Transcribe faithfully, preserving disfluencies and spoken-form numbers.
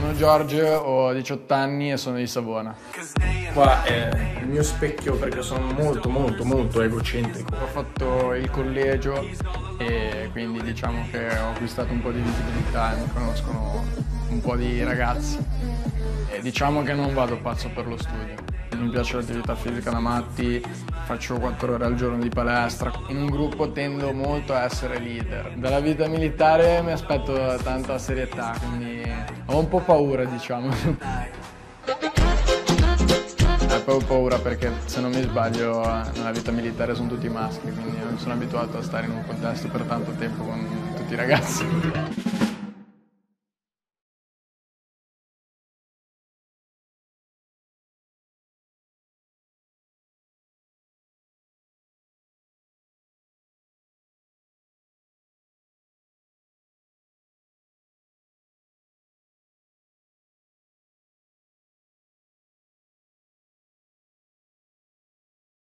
Sono Giorgio, ho diciotto anni e sono di Savona. Qua è il mio specchio perché sono molto molto molto egocentrico. Ho fatto il collegio e quindi diciamo che ho acquistato un po' di visibilità e mi conoscono un po' di ragazzi. E diciamo che non vado pazzo per lo studio. Mi piace l'attività fisica da matti, faccio quattro ore al giorno di palestra. In un gruppo tendo molto a essere leader. Dalla vita militare mi aspetto tanta serietà, quindi ho un po' paura, diciamo. Ho proprio paura perché, se non mi sbaglio, nella vita militare sono tutti maschi, quindi non sono abituato a stare in un contesto per tanto tempo con tutti i ragazzi.